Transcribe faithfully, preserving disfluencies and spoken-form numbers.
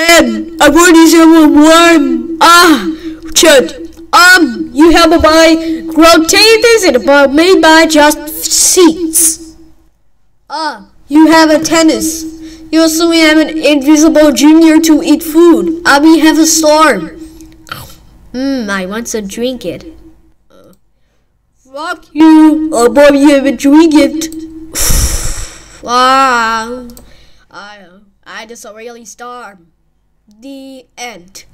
Man, I've already someone one. Ah, shit. Um, you have a buy potatoes and a bar made by just seeds. Ah, you have a tennis. You also have an invisible junior to eat food. I mean, have a storm. Hmm, I want to drink it. Uh, fuck you. Oh boy, you haven't drink it. Wow. I, I just really storm. The end.